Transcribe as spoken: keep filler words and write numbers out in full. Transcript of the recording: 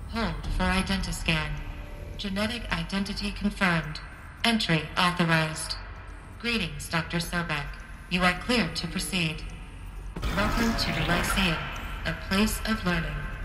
Hold for identiscan. Genetic identity confirmed. Entry authorized. Greetings, Doctor Sobek. You are cleared to proceed. Welcome to the Lyceum, a place of learning.